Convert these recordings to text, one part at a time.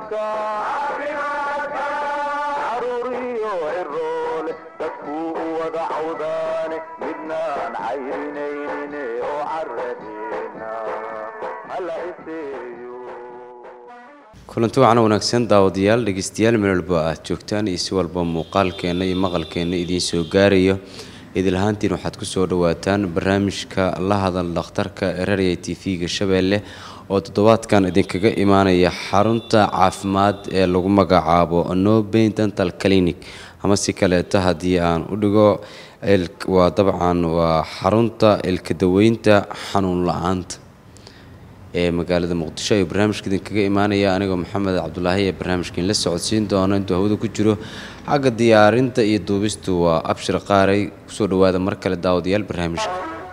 عروريو عرول تكو ودعودان midnaan cayrinaynine oo carradina alla iseeyo kulanti waxaan wanaagsan daawadayaal dhageystayaal meel walba aad joogtaan iyo si walba muuqaalkeena iyo maqalkeena idiin soo gaarayo idil ahaantiin waxaad ku soo dhawaataan barnaamijka la hadal dhakhtarka RRA TV-ga Shabeelle oo toddobaadkan idinkaga imaanaya xarunta caafimaad ee lagu magacaabo No Pain Dental Clinic ama si kale haddii aan u dhigo waa dabcan waa xarunta ilka daweynta xanuun la'aanta ee magaalada Muqdisho ee barnaamijka idinkaga imaanaya aniga Maxamed Cabdullaahi ee barnaamijkan la socodsiin doona intuu hawada ku jiro xagga diyaarinta iyo duubista waa Abshir Qaaray soo dhawaada mar kale daawadayaal barnaamijka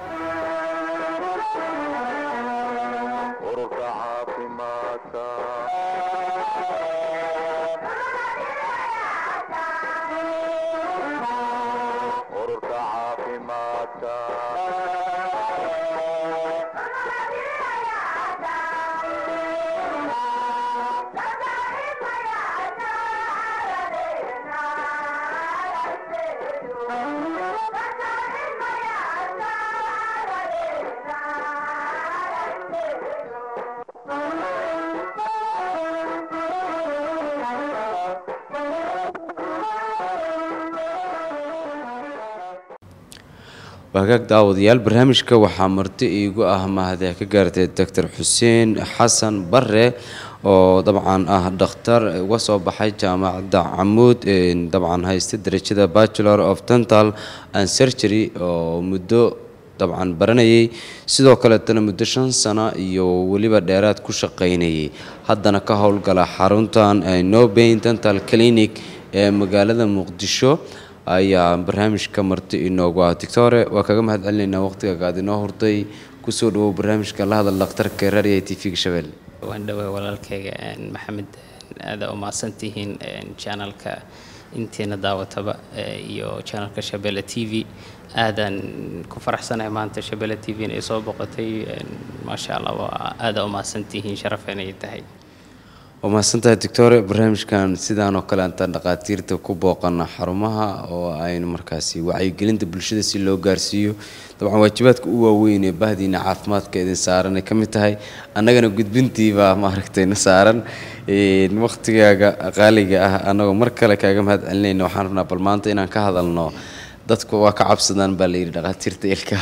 وهاك داوديال برنامجك waxaa marti iigu ah mahad ka gaartay Dr. Xuseen Xasan Barre oo dabcan ah dhakhtar uga soo baxay jaamacadda Camuud ee dabcan haysta darajada Bachelor of Dental and Surgery oo muddo dabcan baranayay sidoo kale tan muddo 5 sano iyo waliba dheeraad ku shaqeynayay haddana ka howlgala xaruntan No Pain Dental Clinic ee magaalada Muqdisho ayaa barnaamijka marti inoogu ah Doctore waa kaga mahad celinayna waqtiga aad inoo hurtay ku soo dhaw barnaamijka la hadal dhakhtarka RRA TV-ga Shabeelle waan dhawahay walaalkayga Maxamed aad u maasantihiin channelka inteena daawataba iyo channelka Shabeelle TV aadan ku faraxsanahay maanta Shabeelle TV inay soo boqotay ma sha Allah aad u maasantihiin sharafeenay tahay ومحسنتها دكتور برنامج كان سيدان وكلا أنت نقاتير تكوبوقنا حرمها وعين مركزي وعي قلنت بالشدة سيلو جارسيو طبعا واجباتك هو وين بهدينا عافمات كذا سارنا كم تهاي أنا جنا قد بنتي بمعركتين سارن الوقت غالي أنا ومركلة كأجم هاد علينا إنه حرفنا بالمانطقة إن كهذا النوع دتك وكعب سدان بالير نقاتير تلك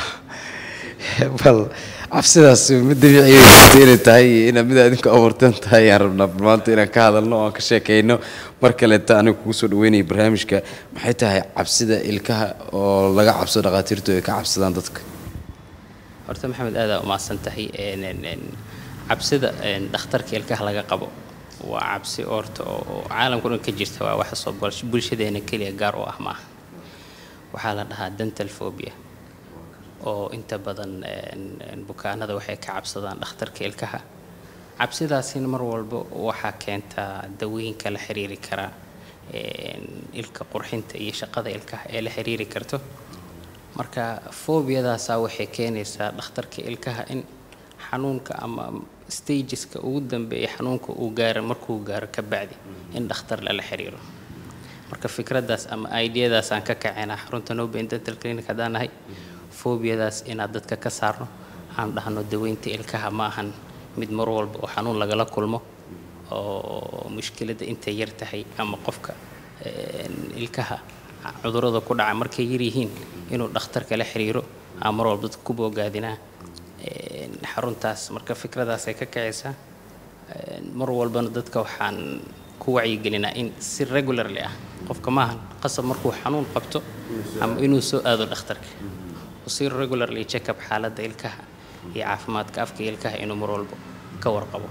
بل عفسداس مدبيعي ديري tahay ina mid adinku abuurtan tahay aan rabnaa maanta inaan ka hadalno oo ka sheekeyno marka la taan ku soo dhaweynay barnaamijka maxay tahay cabsida ilkaha oo laga cabsado dhaqaatiirtu ay ka cabsadaan dadka horta Maxamed aad u maasan tahay cabsida dhakhtarka ilkaha laga qabo waa cabsi orto oo caalamku ka jirta waa wax soo bulshadeena kaliya gaar u ah ma waxa la dhahaa dental phobia oo inta badan bukaanada waxay ka cabsadaan dhakhtarka ilkaha cabsidaasina mar walba waxa keenta dawooyinka la xiriiri kara ilka qurxinta iyo shaqada ilkaha ee la xiriiri karto marka phobia-daas waxay keenaysaa dhakhtarka ilkaha in xanuunka ama stageska ugu dambeeya xanuunka uu gaaro markuu gaaro ka bacdi in dhakhtar la xiriiro marka fikradaas ama idea-daas aan ka kacinaa xarunta No Pain Dental Clinic hadanahay phobia-daas in dadka ka saarno aan dhahno daweynta ilkaha ma ahan mid mar walba oo xanuun lagala kulmo oo mushkilada inta yar tahay ama qofka ilkaha cudurada ku dhaca markay yar yihiin inuu dhakhtarka la xiriiro ama mar walba ku bogaadina xaruntaas marka fikradaas ay ka kacaysa mar walbana dadka waxaan ku wacyigelinaa in si regularly ah qofka ma ahan qasab markuu xanuun qabto ama inuu soo aado dhakhtarka وصير regularly check up حالة الكها هي عافمات كافك الكها إنه مرولبو كور قبو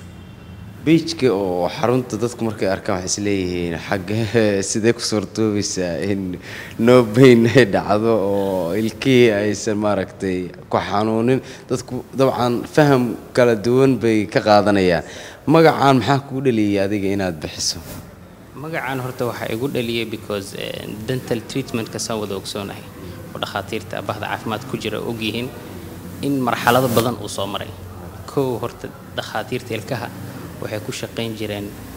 بيجك أو حرنت تذكر مركي أركان حسليه حق سيدك صورته بس إن No Pain دعوة أو الكي أيسر ماركتي كحانون تذكر طبعا فهم كلا دون بكقاضنا يا ما قعان محاكود لي هذه جينات بحسه ما قعان هرتو حيقول لي because dental treatment كساو دوكسونه dhakhaatiirta bahda caafimaad ku jira ogyihiin in marxalado badan uu soo maray koo horta dhakhaatiirta ilkaha waxay ku shaqeyn jireen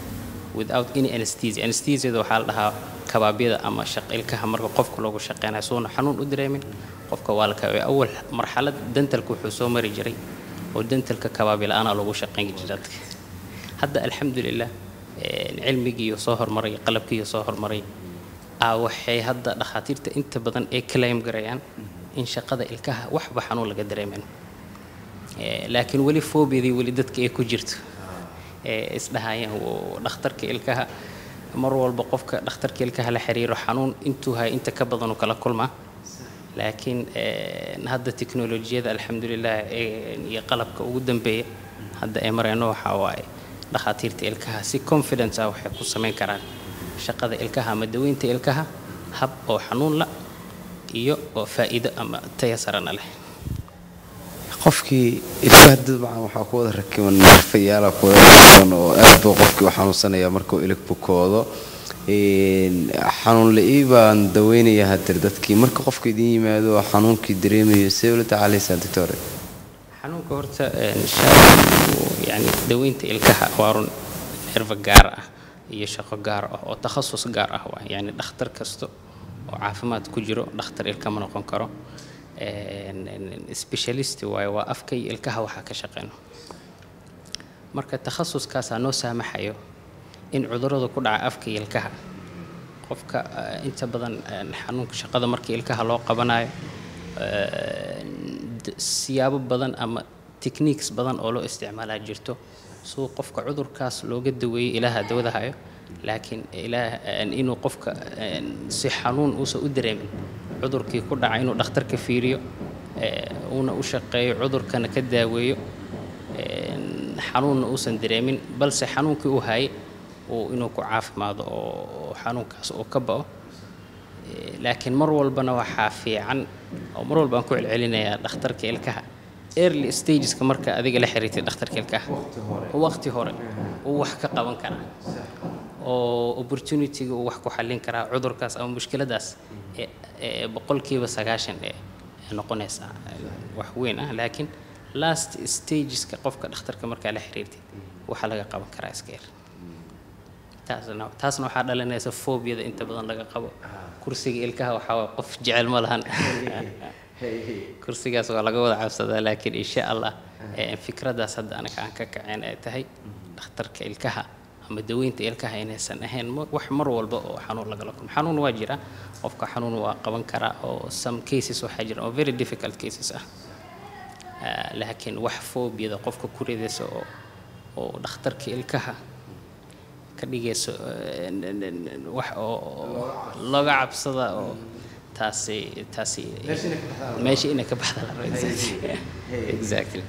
without any anesthesia. Anesthesia waxaa la dhahaa kabaabyada ama ilkaha marka qofka loogu shaqeynayo soona xanuun u dareemin qofka waa la kaabay awal marxalad dentalku wuxuu soo mari jiray oo dentalka kabaabi la'aan loogu shaqeyn jiray dadka hadda alxamdulillah cilmigii soo hormaray qalabkii soo hormaray waxay hadda dhakhaatiirta inta badan ay claim garayaan in shaqada ilkaha waxba xanuun laga dareemin laakiin wali foobiyadii wali dadka ay ku jirto isdhahayaan dhakhtarka ilkaha mar walba qofka dhakhtarka ilkaha la xiriiro xanuun intuu hay inta ka badan kala kulma laakiin hadda teknolojiyada alxamdulillah iyo qalabka ugu dambeeya hadda ay marayno waxa waaye dhakhaatiirta ilkaha si confidence waxay ku sameyn karaan shaqada ilkaha ama daweynta ilkaha hab oo xanuun la iyo oo faa'iido ama tayo sarana leh qofkii ilkaha dabcan waxaa ku wada rakiban neerfayaal ku wada rakiban oo aad buu qofkii u xanuunsanaya markuu ilig bukoodo xanuun la-ii baan daweynaya hadir dadkii marka qofka idin yimaado xanuunkii dareemayo see ula tacaalaysaa doctore xanuunka horta yani daweynta ilkaha waa run nerfa gaar ah iyo shaqo gaar ah oo takhasus gaar ah waa yani dhakhtar kasto oo caafimaad ku jiro dhakhtar ilka ma noqon karo specialist waa afka iyo ilkaha waxa ka shaqeyno marka takhasuskaas noo saamaxayo in cudurrada ku dhaca afka iyo ilkaha qofka inta badan xanuunka shaqada markii ilkaha loo qabanayo siyaabo badan ama techniques badan oo loo isticmaalaa jirto soo qofka cudurkaas looga daweeyo ilaaha dawada hayo laakiin inuu qofka si xanuun uusan u dareemin cudurkii ku dhacay inuu dhakhtarka fiiriyo una u shaqeeyo cudurkana ka daaweeyo xanuunna uusan dareemin balse xanuunkii uu hayay inuu ku caafimaado oo xanuunkaas uu ka bao laakiin mar walbana waxaa fiican oo mar walba aan ku celcelinayaa dhakhtarka ilkaha early stageska marka adiga la xiriirtay dhakhtarka ilkaha waqti hore uu wax ka qaban karaa oo opportunity-ga uu wax ku xallin karaa cudurkaas ama mushkiladaas boqolkiiba 90 noqonaysa wax weyn ah laakiin last stageska qofka dhakhtarka marka la xiriirtay waxa laga qaban karaa iska yar taasna waxaa dhalinaysa foobiyada inta badan laga qabo kursiga ilkaha waxa qof jecel ma lahan kursigaas waa laga wada cabsadaa laakiin insha Allah fikradaas hadda anaga aan ka kaceen ay tahay dhakhtarka ilkaha ama daweynta ilkaha inaysan ahayn wax mar walba oo xanuun laga kulmo xanuun waa jira qofka xanuun waa qaban karaa oo some cases waxa jira oo very difficult cases ah laakiin wax foobiyada qofka ku ridaysa oo dhakhtarka ilkaha ka dhigayso wax oo laga cabsada oo taasi meesha inay ka baxda la raadsay exactly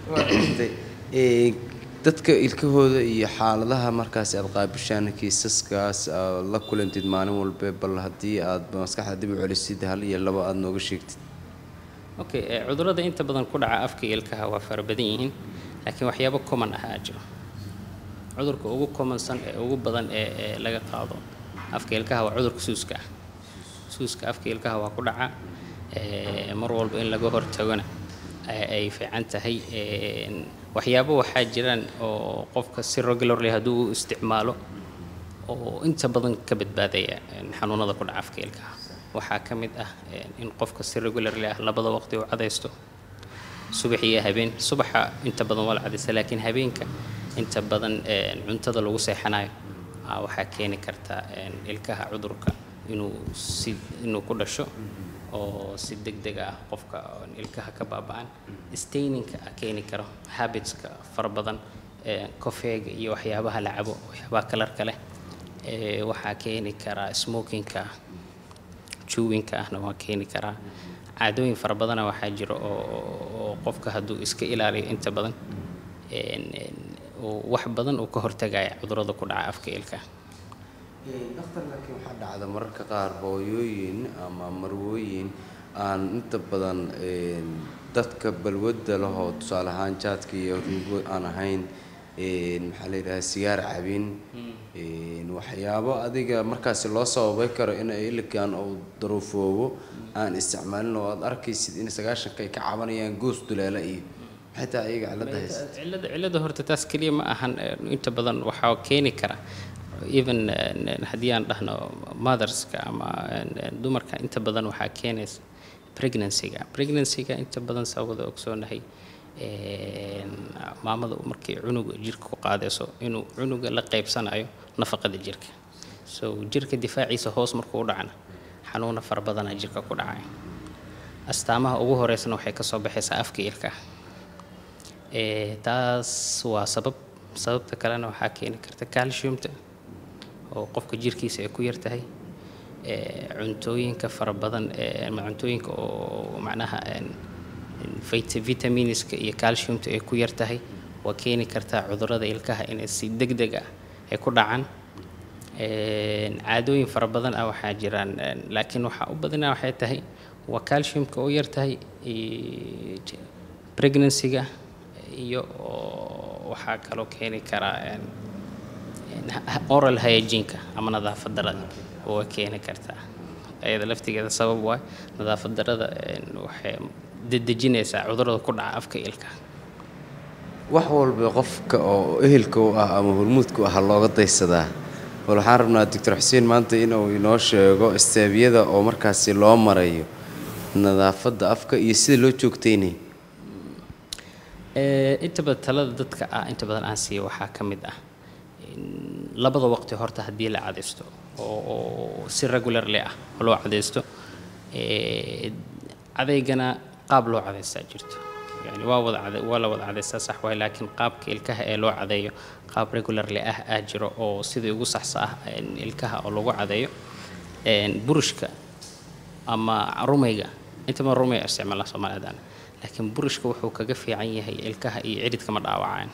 dadka ilkahooda iyo xaaladaha markaas aad qaabishaan kiisaskaas la kulantid maalin walba bal haddii aad maskaxda dib u celisid hal iyo laba aad nooga sheegtid okay cudurrada inta badan ku dhaca afka iyo ilkaha waa fara badan yihiin laakiin waxyaabo common ah jiro cudurka ugu commonsan ee ugu badan ee laga qaado afka ilkaha waa cudurka suuska afka ilkaha waa ku dhaca mar walba in laga hortagona ay fiican tahay waxyaabo waxaa jiraan oo qofka si regularly haduu isticmaalo oo inta badan ka badbaadaya xanuunada ku dhaca afka ilkaha waxaa ka mid ah in qofka si regularly labada waqti uu cadaysto subax iyo habeen subaxa inta badan wala cadaysta laakiin habeenka inta badan cuntada lagu seexanayo waxaa keeni karta ilkaha cudurka inuu ku dhasho oo si degdeg ah qofka ilkaha ka baaba'an staining-ka keeni karo habits-ka fara badan coffee-ga iyo waxyaabaha la cabo waxyaabaha kalarka leh waxaa keeni kara smoking-ka chewing-ka ahna waa keeni karaa caadooyin fara badana waxaa jira oo qofka hadduu iska ilaaliyo inta badan wax badan uu ka hortagaya cudurrada ku dhaca afka ilkaha dhakhtar laakiin waxaa dhacda mararka qaar hooyooyin ama marwooyin aan inta badan dadka balwadda lahoo tusaale ahaan jaadka iyo ruugo aan ahayn maxaa la yidhahaa sigaar cabin waxyaabo adiga markaasi loo sababay karo in ay iligan uu daruufoobo aan isticmaalin oo aad arkaysid in 90 ay ka cabanayaan goos duleela iyo xitaa iyaga cilada haysta cilada horta taas kaliya ma ahan inta badan waxa keeni kara even haddii aan dhahno motherska ama dumarka inta badan waxaa keenaysa pregnancy-ga inta badan sababada ogsoonahay maamada markay cunuga jirka ku qaadayso inuu cunuga la qaybsanayo nafaqada jirka so jirka difaaciisa hoos markuu u dhacana xanuuna fara badanaa jirka ku dhacay astaamaha ugu horeysana waxay ka soo baxaysaa afka ilkaha taas waa sababta kalena waxaa keeni karta calciumta oo qofka jirkiisa ay ku yartahay cuntooyinka fara badan cuntooyinka oo macnaha vitaminiska iyo calciumta ay ku yartahay waa keeni kartaa cudurrada ilkaha inay si degdeg ah ay ku dhacaan caadooyin fara badan ah waxaa jiraan laakiin waxaa u badanaa waxay tahay waa calciumka oo yartahay pregnancy-ga iyo waxaa kaloo keeni karaa oral hygiene-ka ama nadaafad darada oo keeni kartaa ayada laftigeeda sabab waay nadaafad darada waxay dedejinaysaa cudurrada ku dhaca afka ilkaha wax walba qofka oo ehelka u ah ama hormuudka u ah looga daysadaa bal waxaan rabnaa doctor xuseen maanta inuu inoo sheego istaabiyada oo markaasi loo marayo nadaafadda afka iyo sida loo joogtaynay inta badan talada dadka inta badan aan siiyo waxaa ka mid ah labada waqti horta haddii la cadaysto oo si regularly ah loo cadaysto cadaygana qaab loo cadaystaa jirto yani waa la wada cadaystaa sax waay laakiin qaabka ilkaha ee loo cadeeyo qaab regularly ah jiro oo sidii ugu saxsa ah ilkaha oo lagu cadeeyo burushka ama rumayga inta ma rumay isticmaala Soomaalidan laakiin burushka wuxuu kaga fiican yahay ilkaha iyo ciridka ma dhaawacaan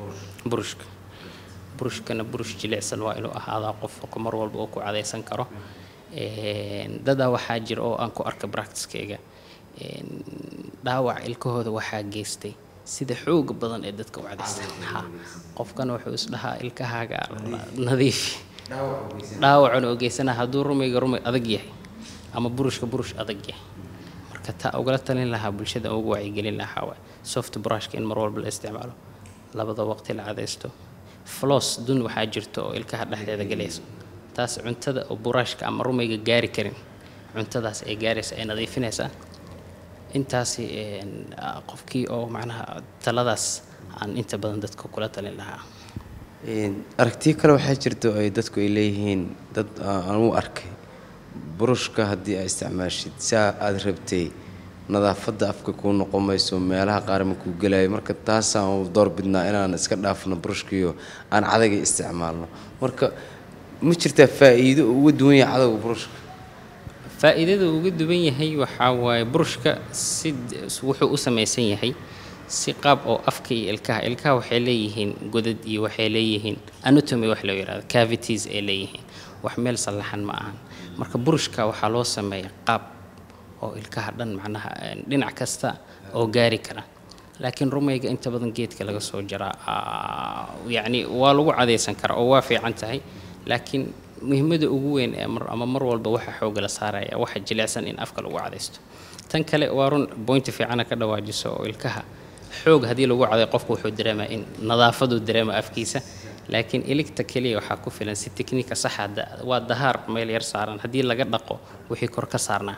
burushkana burush jilicsan waa inuu ahaadaa qofka mar walba oo ku cadaysan karo dada waxaa jira oo aan ku arka practice-kayga dhaawac ilkahooda waxaa geystay sida xoog badan ee dadka u cadaystaan qofkana wuxuu isdhahaa ilkahaaga nadiif dhaawacuna oo geysana hadduu rumayga rumay adag yahay ama burushka burush adag yahay marka taa ugala talin lahaa bulshada ugu wacyigelin lahaa waa soft brushka in mar walba la isticmaalo labada waqti la cadaysto floss dun waxaa jirto oo ilkaha dhexdeeda galayso taas cuntada oo brushka ama rumayga gaari karin cuntadaas ay gaaraysa ay nadiifinaysaa intaasi qofkii oo macnaha taladaas aan inta badan dadka kula talin lahaa aragtiyo kale waxaa jirta oo ay dadku ay leeyihiin dad aan u arkay burushka haddii ay isticmaashid saa aad rabtay nadaafadda afka kuu noqon mayso meelaha qaar ma kuu gelayo marka taasaan u doorbidnaa inaan iska dhaafno burushkiyo aan cadayga isticmaalno marka ma jirtaa faa'iido uga duwan yahay cadayga burushka faa'iidada uga duwan yahay waxaa waaye burushka wuxuu u samaysan yahay si qaab oo afka iyo ilkaha waxay leeyihiin godad iyo waxay leeyihiin anatomy wax loo yiraahdo cavities ay leeyihiin wax meel sallaxan ma ahan marka burushka waxaa loo sameeyaa qaab oo ilkaha dhan macnaha dhinac kasta oo gaari kara laakiin rumayga inta badan geedka laga soo jaraa yani waa lagu cadaysan karaa oo waa fiican tahay laakiin muhiimada ugu weyn ee mar walba waxa xoog la saaraya waxa jilicsan in afka lagu cadaysto tan kale waa run point fiican ka dhawaajiso oo ilkaha xoog hadii lagu caday qofku wuxuu dareemaa in nadaafadu dareema afkiisa laakiin iligta kaliya waxa ku filan si tekniika sax ah waa dahaar meel yar saaran hadii laga dhaqo wixii kor ka saarnaa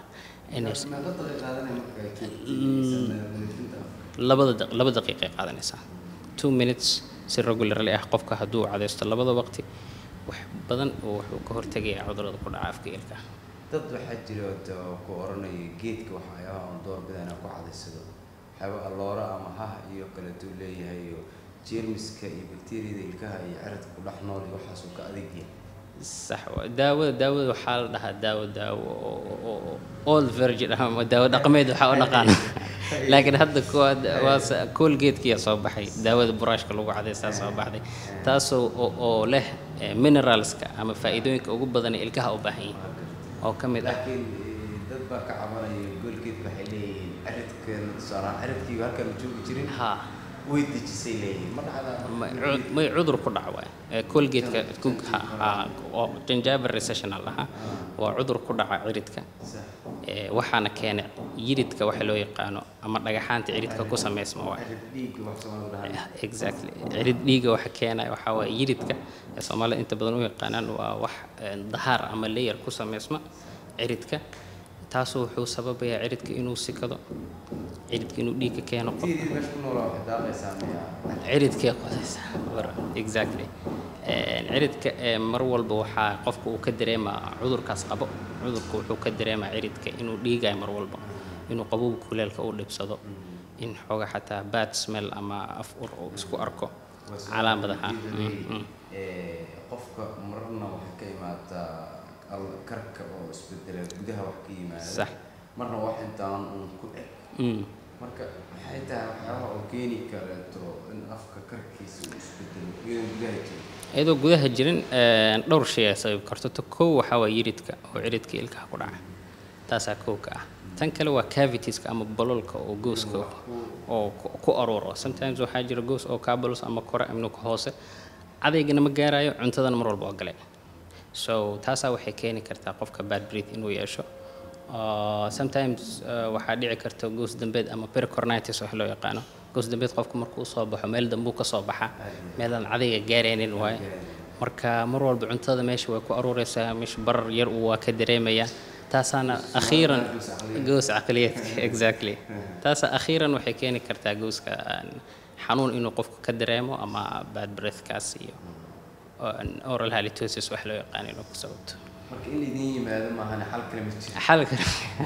laba daqiiqo qaadanaysa 2 minutes si regularly ah qofka haduu cadaysto labada waqti wax badan oo wuxuu ka hortagaya cudurrada ku dhaca afka ilkaha dad waxaa jira oo ku oranaya geedka waxyaabo aan door bidana ku cadaysado waxyaabo alloora ama iyo kala duwan leeyahay iyo jeermiska iyo bakteeriyada ilkaha iyo ciridka ku dhex nool iyo waxaas uu ka adag yahay صح daawada waxaa la dhahaa daawo old virgin ama daawo dhaqameed waxa u naqaan laakiin hadda Colgate-kiya soo baxay daawada brushka lagu cadaystaa soo baxday taasoo oo leh mineralska ama faa'iidooyinka ugu badan ee ilkaha u baahan yihiin oo kamid ah laakiin dad baa ka cabanaya Colgate waxay leeyihiin ciridkan ciridkii halkan joogi jirin way dejisay leeyihiin ma dhacdaa may cudur ku dhaca waay colgate-ka oo gingival recession lahaa waa cudur ku dhaca ciridka waxaana keenay yiridka waxa loo yaqaano ama dhagaxaanta ciridka ku sameysma waay exactly cirid dhiiga waxa keenay waxa waa yiridka Soomaalida inta badan u yaqaanaan waa wax dahaar ama layer ku sameysma ciridka taasoo wuxuu sababayaa ciridka inuu sikado ciridka inuu dhiig ka keeno ciridka qodaysa exactly ciridka mar walba waxa qofku uu ka dareemaa cudurkaas qabo cudurku wuxuu ka dareemaa ciridka inuu dhiigay mar walba inuu qabow kuleelka uu dhibsado in xooga xataa bad smell ama af ur oo isku arko calaamadaha qofka marna waxa ka imaata karka oo isbedela gudaha wax ka yimaada sax marna wax intaan ku eg marka maxay tahay waxa oo keeni karto in afka karkiisa uu isbedelo iyadoo gudaha jirin dhowr shay sabab karto to koow waxa waa yiridka oo ciridka ilkaha ku dhaca taasa koow ka ah tan kale waa cavities ama bololka oo gooska oo ku arooro sometimes waxa jira goos oo cables ama kore amno ka hoose adeegna ma gaarayo cuntadana mar walba oo galay so taasa waxay keeni kartaa qofka bad breath inuu yeesho sometimes waxa dhici karta goos dambeed ama pericornitis wax loo yaqaano goos dambeed qofka markuu soo baxo meel dambu ka soo baxa meelan adeega gaareenin waay marka mar walba cuntada meesha way ku arooraysaa meesha barar yar uu waa ka dareemaya taasana akhiran goos aqliyadka exactly taasa akhiran waxay keeni kartaa gooska xanuun inuu qofku ka dareemo ama bad breath kaas iyo oral halitosis wax loo yaqaan inuu ku sababto marka in idin yimaado ma ahana xal kale ma jiro xal kale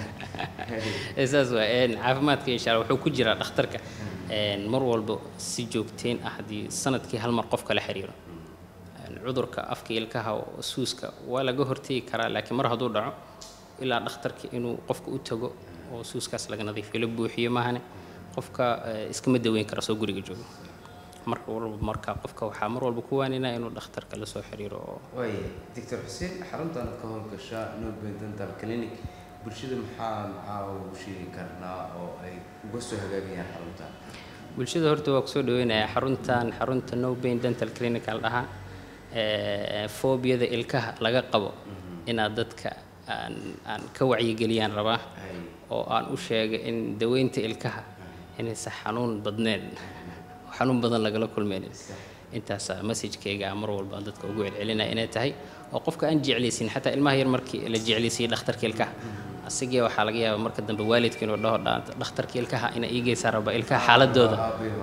isaas waa caafimaadka insha Allah wuxuu ku jiraa dhakhtarka mar walba si joogteen ah hadii sanadkii hal mar qof kala xiriiro cudurka afka ilkaha oo suuska waa laga hortagi karaa laakiin mar haduu dhaco ilaa dhakhtarka inuu qofka u tago oo suuskaas laga nadiifiyo la buuxiyo maahane qofka iskama daweyn karo soo guriga joogo marka qofka waxa mar walba ku waanina inuu dhakhtarka la soo xiriiro way Dr. Xuseen xaruntan ka howlgasha Noble Dental Clinic bulshada maxaa ugu sheegi karnaa oo ay uga soo hagaagayaan xaruntan bulshada horta waa ku soo dhaweynaya xarunta Noble Dental Clinic aldaha foobiyada ilkaha laga qabo inaad dadka aan ka wacyi geliyaan rabaa oo aan u sheegay in daweynta ilkaha inay xanuun badneen xanuun badan laga kulmeenin intaas message-kayga mar walba dadka ugu celcelinaa inay tahay oo qofka aan jeclaysin xataa ilmaha yar markii la jeclaysay dhakhtarka ilkaha asigii waxa laga yaabaa marka dambe waalidka inuu dhaho dhakhtarka ilkaha ina iigeysa raba ilkaha xaaladooda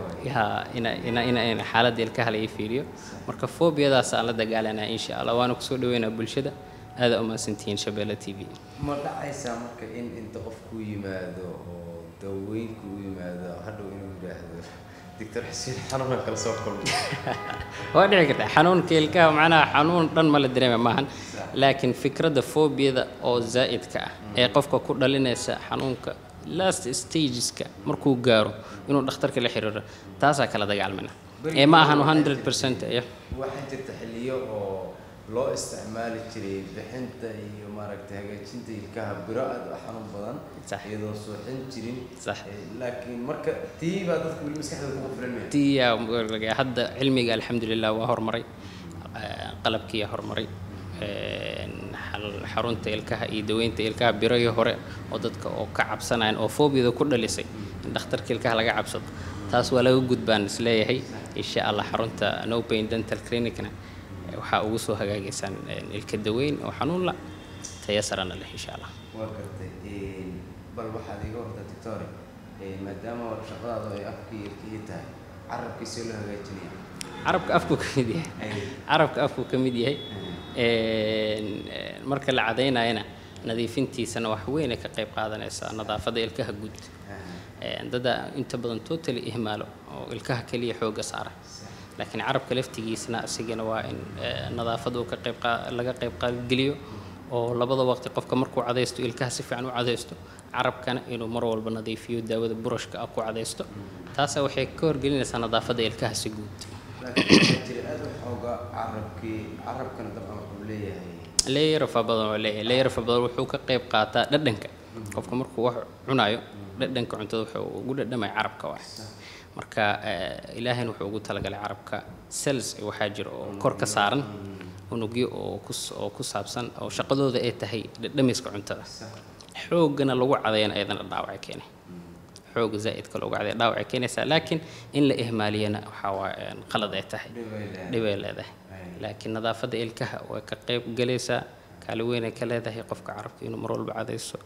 ina xaaladda ilkaha la fiiriyo marka foobiyadaas aan la dagaalanaa insha Allah waana ku soo dhaweynaa bulshada aad u maasantiin Shabeelle TV ma dhacaysa marka in inta qof ku yimaado oo daweyn ku yimaado hadhow inuu yiraahdo Dr. Xuseen xanuun kala soo kulmo waa dhici karta xanuunka ilkaha macnaha xanuun dhan ma la dareemo maahan laakiin fikradda foobiyada oo zaa'idka ah ee qofka ku dhalinaysa xanuunka last stageska markuu gaaro inuu dhakhtarka la xiriiro taasa kala dagaalmana ma ahan 100% waxa jirta xilliyo oo loo isticmaali jiray bixinta iyo maaragtay hagaajinta ilkaha biro aad u xanuun badan iyadoo suuxin jirin laakiin marka tiiba dadku wali maskaxdooda ku filanayaan tiya hadda cilmiga alxamdulillah waa hormaray qalabkii hormaray xarunta ilkaha iyo daweynta ilkaha birayo hore oo dadka oo ka cabsanayaan oo foobiyada ku dhalisay in dhakhtarka ilkaha laga cabsado taas waa laga gudbaan isleeyahay insha Allah xarunta Noble Dental Clinic-na waxa ugu soo hagaagaysan ilka daweyn oo xanuun la tayasarana leh insha Allah waa gartay bal waxa iga horta doctor maadaama shaqadaadu ay afkii ilkii tahay carabkiisa loo hagaajinayo carabka afku ka mid yahay marka la cadeynayna nadiifintiisana wax weyn ka qayb qaadanaysa nadaafada ilkaha guud dada inta badan totally ihmaalo oo ilkaha kaliya xooga saara laakiin carabka laftigiisna asigana waa in nadaafadu ka qayb laga qayb qaadgeliyo oo labada waqti qofka markuu cadeysto ilkaha si fiican u cadeysto carabkana inuu mar walba nadiifiyo daawada brushka ku cadeysto taas waxay ka horgelinaysaa nadaafada ilkaha si guud carabkana dabcan wuxuu leeyahay layer badan wuxuu ka qayb qaataa dhadhanka qofka markuu wax cunayo dhadhanka cuntada wuxuu ugu dhadhamay carabka marka ilaahayna wuxuu ugu talagalay carabka cells waxaa jira oo kor ka saaran unugyo oo ku saabsan oo shaqadooda ay tahay dhamiska cuntada xoogana lagu cadeeyana ayadana dhaawac keenay xoog zaa'idka lagu cadeeyo dhaawac keenaysa laakiin in la ihmaaliyana waxa waa qalad ay tahay dhibay leedahay laakiin nadaafada ilkaha way ka qayb galaysaa kala weyn ay ka leedahay qofka carabka inuu mar walba cadayso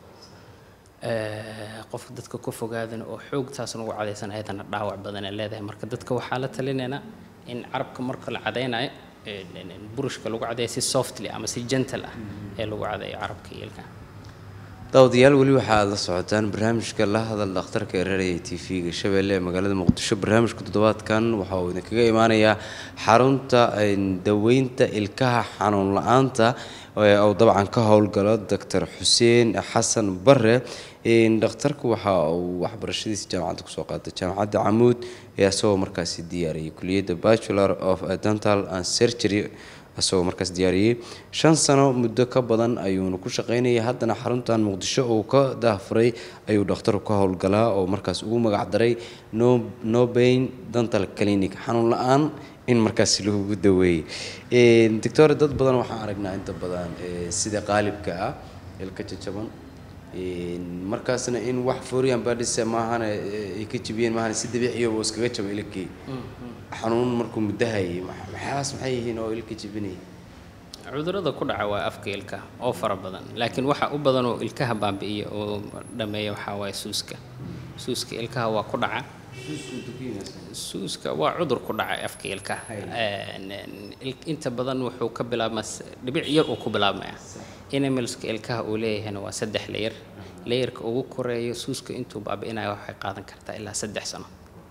qof dadka ku fogaadana oo xoogtaas ugu cadaysan ayadana dhaawac badan ay leedahay marka dadka waxaa la talinaynaa in carabka marka la cadaynayo burushka lagu cadeeyo si softly ama si gentle ah ee lagu cadeeyo carabka iyo ilkaha daawadayaal weli waxaad la socotaan barnaamijka la hadal dhakhtarka ee raadiyo TV-ga Shabeelle ee magaalada Muqdisho barnaamijka toddobaadkan waxa uu idinkaga imaanayaa xarunta daweynta ilkaha xanuun la'aanta oo dabcan ka howlgala Dr. Xuseen Xasan Barre dhakhtarku waxa uu waxbarashadiisa jaamacadda kusoo qaatay jaamacadda Camuud ee asoo markaasi diyaariyay kulliyadda Bachelor of Dental and Surgery asoo markaas diyaariyay 5 sano muddo ka badan ayuu ku shaqeynayay haddana xaruntan Muqdisho oo ka daahfuray ayuu dhakhtarku ka howlgalaa oo markaas ugu magac daray No Pain Dental Clinic xanuun la'aan in markaas lagu daweeyay doctor dad badan waxaan aragnaa inta badan sida qaalibka ah ilka jajaban markaasna in wax fooriyaan baadhisa maahan ay ka jibiyeen maahan si dabiici ah oo iskaga jabo ilkii xanuun markuu mudahay maxay yihiin oo ilka jibinay cudurada ku dhaca waa afka ilkaha oo fara badan laakiin waxa u badan oo ilkaha baabi'iyo oo dhameeyo waxa waa suuska ilkaha waa ku dhaca suuska waa cudur ku dhaca afka ilkaha inta badan wuxuu ka bilaabmaa dhibic yar oo ku bilaabmaya enamelska ilkaha uu leeyahay waa 3 layerka ugu koreeyo suuska intuu baabi'inayo waxay qaadan kartaa ilaa 3 sano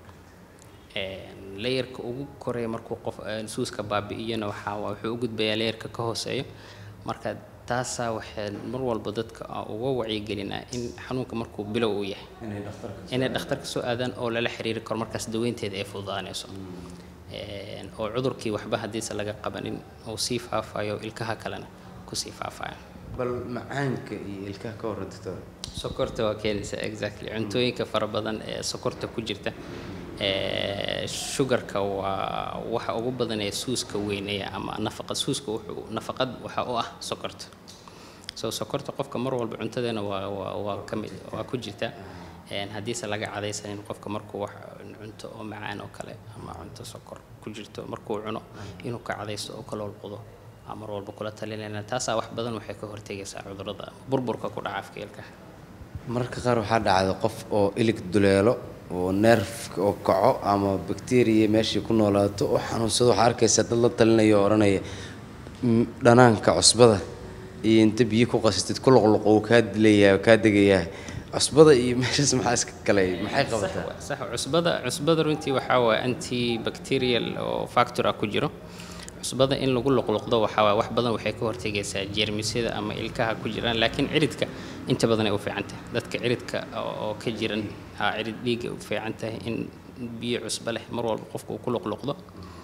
layerka ugu koreeyo markuu qof suuska baabi'iyana wuxuu u gudbayaa layerka ka hooseeyo marka taasa waxay mar walba dadka uga wacyigelinaa in xanuunka markuu bilow u yahay inay dhakhtarka soo aadaan oo lala xiriiri karo markaas daweynteeda ay fududaanayso oo cudurkii waxba hadiisa laga qabanin oo sii faafayo ilkaha kalena ku sii faafayo bal macaanka iyo ilkaha ka hor doctor sokorta waa keenaysa exactly cuntooyinka fara badan ee sokorta ku jirta sugarka waa waxa ugu badan ee suuska weyneeya ama nafaqad waxa u ah sokorta sokorta qofka mar walba cuntadeena waa kamid waa ku jirta hadiise laga cadaysanin qofka markuu wax cunto oo macaan oo kale ama cunto sokor ku jirto markuu cuno inuu ka cadaysto oo kala walqado mar walba kula talinayna taasa wax badan waxay ka hortagaysaa cudurada burburka ku dhaca afka ilkaha marka qaar waxaa dhacda qof oo ilig duleelo oo nerf oo kaco ama bacteria meeshii ku noolaato oo xanuunsado waxa arkaysa dad la talinayo oranaya dhanaanka cusbada iyo inta biyo ku qasatid ku luqluqo ka dilayaa ka degayaa cusbada iyo meeshaas maxaa iska kale maxay qabataa sax cusbada runtii waxa waa antibacterial oo factor ku jiro cusbada in lagu luqluqdo waxa wax badan waxay ka hortagaysaa jeermisyada ama ilkaha ku jiraan laakiin ciridka inta badan ay u fiican tahay dadka ciridka oo ka jiran cirid dhiig u fiican tahay in biyo cusba leh mar walba qofku ku luqluqdo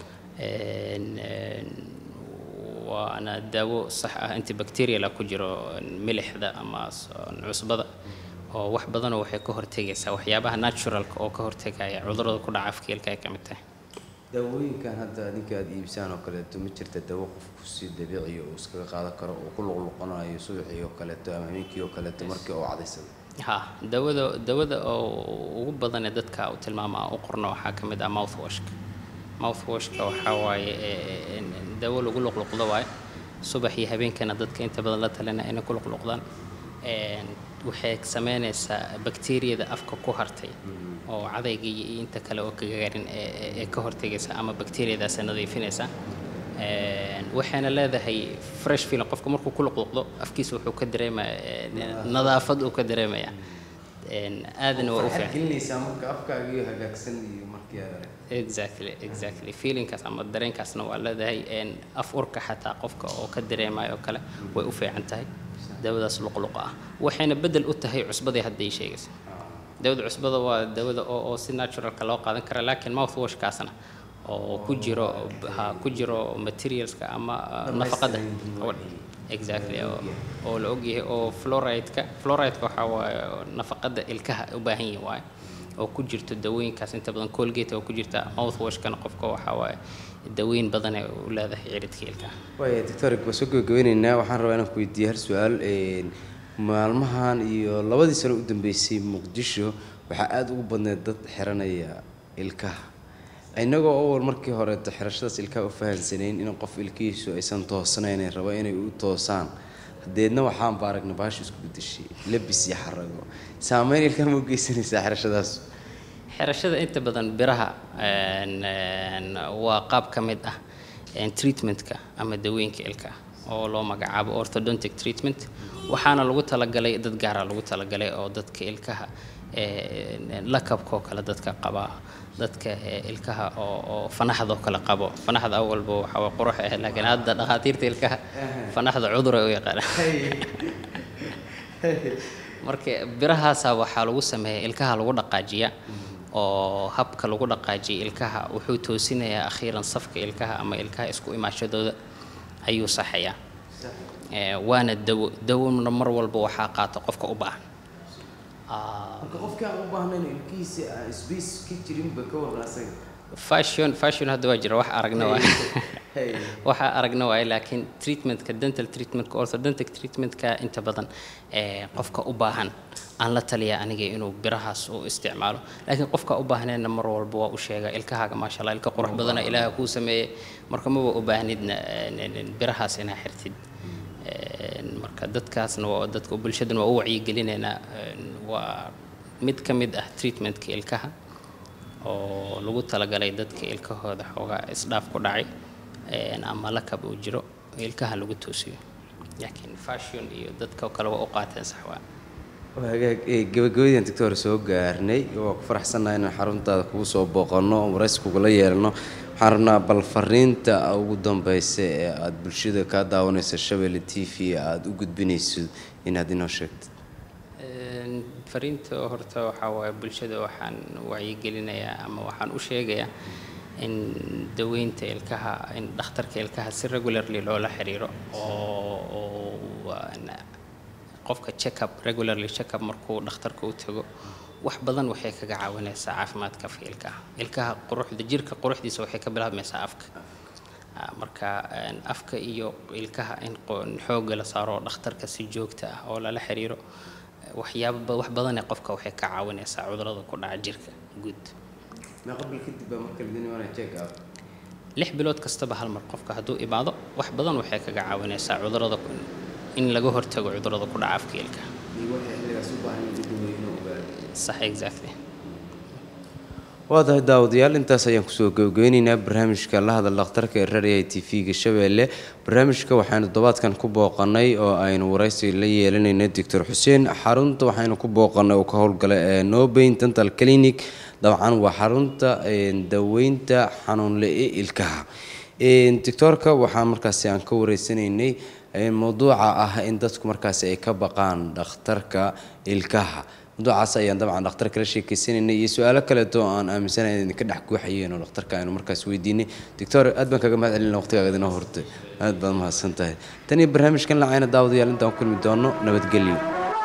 waana daawo sax ah antibacterial ku jiro milixda ama cusbada oo wax badan waxay ka hortagaysaa waxyaabaha naturalka oo ka hortagaya cudurada ku dhaca afka ilkaha ka mid tahay daawooyinkan hadda ninka aad iibsaan oo kale ma jirta daawo qofku si dabiici oo iskaga qaadan karo oo ku luqluqanayo suuxii oo kale ama habeenkii oo kale markii oo cadaysada dawada oo ugu badan ee dadka u tilmaama u qorno waxa kamid ah mouthwashka waxa waaye daawo lagu luqluqdo waay subaxii habeenkana dadka inta badan la talina inay ku luqluqdaan waxay sameynaysaa bakteeriyada afka ku hartay oo cadayga iyo inta kale oo kaga garin ee ka hortagaysa ama bakteeriyadaas nadiifinaysa waxaana leedahay fresh feeling qofka markuu ku luqluqdo afkiisa wuxuu ka dareemayaa nadaafad uu ka dareemayaa aadna waa u fiican marka afkaaga iyo hagaagsan iyo markii aad exactly feelingkaas ama dareenkaasna waa leedahay af urka xataa qofka oo ka dareemayo kale way u fiican tahay daawadaas luqluqa ah waxayna bedel u tahay cusbadii hadda ay sheegaysa daawada cusbada waa daawada oo si naturalka loo qaadan kara laakiin mouthwashkaasna oo ku jiro materialska ama nafaqada exactly oo la ogyahay oo fluoride-ka waxa waa nafaqada ilkaha u baahan yahay oo ku jirto dawooyinkaas inta badan Colgate oo ku jirta mouthwash-kana qofka waxa waaye dawooyin badan ay u leedahay ciridka ilkaha waayo doctor soo gabagabeynayna waxaan rabaa inaan ku weydiiyo hal su'aal maalmahan iyo labadii sano u dambeysay Muqdisho waxaa aad ugu badneed dad xiranaya ilkaha inagoo oo markii hore xirashadaas ilkaha u fahansaneen in qof ilkiisu aysan toosnayn ay raba inay u toosaan hadeedna waxaan baaragna baash isku bedeshay labis iyo xarago saameyn ilkaha ma geysanaysaa xirashadaas xirashada inta badan biraha waa qaab ka mid ah treatmentka ama dawooyinka ilkaha oo loo magacaabo orthodontic treatment waxaana lagu talagalay dad gaar ah lagu talagalay oo dadka ilkaha lakabkoo kale dadka qaba dadka ilkaha oo fanaxdo kala qabo fanaxda awalba waxa waa qurux ah laakiin hadda dhaqaatiirta ilkaha fanaxda cudur ay u yaqaanaan marka birahaas waxa lagu sameeyay ilkaha lagu dhaqaajiya oo habka lagu dhaqaajiyo ilkaha wuxuu toosinayaa akhiiran safka ilkaha ama ilkaha isku imaashadooda ayuu saxayaa waana dawo mar walba waxa qaata qofka u baahan qofka u baahan ilkiisa space ka jirin ba ka warqaasay fashion hadda waa jira wax aragna waa laakiin treatmentka dental treatmentka orthodontic treatmentka inta badan qofka u baahan aan la taliya aniga inuu birahaas u isticmaalo laakiin qofka u baahnayna mar walba waa u sheega ilkahaaga maasha Allah ilka qurux badan ilaaha ku sameeyay marka ma u baahnidna birahaas inaa xirtid marka dadkaasna waa dadka bulshadana waa u wacyi gelinayna waa mid ka mid ah treatmentka ilkaha oo lagu talagalay dadka ilkahooda xoogaa isdhaaf ku dhacay ama lakab uu jiro ilkaha lagu toosiyo laakiin fashion iyo dadka kale waa u qaateen sax waa gabagabadii doctor soo gaarnay waa ku faraxsanahay in xaruntaada kugu soo booqano oo waraysi kugula yeelano waxaan rabnaa bal fariinta ugu dambaysa ee aad bulshada ka daawanayso Shabeelle TV aad u gudbinayso inaad inoo sheegto fariinta horta waxa waa bulshada waxaan wacyi gelinayaa ama waxaan u sheegayaa in daweynta ilkaha in dhakhtarka ilkaha si regularly loola xiriiro oo qofka regularly check up markuu dhakhtarka u tago wax badan waxay kaga caawinaysaa caafimaadka ilkaha ilkaha quruxda jirka quruxdiisa waxay ka bilaabmaysaa afka marka afka iyo ilkaha in xoog la saaro dhakhtarka si joogto ah oo lala xiriiro wax badan qofka waxay ka caawinaysaa cudurrada ku dhaca jirka guud ma qabl kadib marka la dinayo check up 6 bilood kastaba hal mar qofka haduu ibaado wax badan waxay kaga caawinaysaa cudurrada in laga hortago cudurrada ku dhaca afka ilkaha صح exactly waadahay daawadayaal intaas ayaan kusoo gabagabeynaynaa barnaamijka la hadal dhakhtarka ee raadiyaha TV-ga Shabeelle barnaamijka waxaanu todobaadkan ku booqanay oo aynu waraysi la yeelanayna Dr. Xuseen xarunta waxaanu ku booqanay oo ka howlgala ee No Pain Dental Clinic dabcan waa xarunta daweynta xanuunle ee ilkaha doctorka waxaa markaas aan ka wareysanaynay mowduuca ah in dadku markaas ay ka baqaan dhakhtarka ilkaha mowduucaas ayaan dabcan dhakhtarka la sheekaysanayna iyo su'aalo kale oo aan aaminsanahay in ka dhax guuxayeen oo dhakhtarka aynu markaas weydiinay doctor aad baan kaga mahadcelinaa waqtigaaga inoo hortay aad baad mahadsantahay tan iyo barnaamijkan lacayna daawadayaal intaan kulmi doono nabadgelyo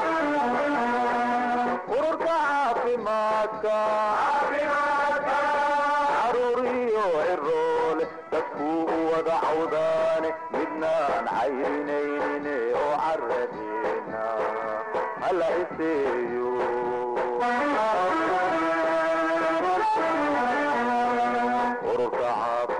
alla iseeyo ururka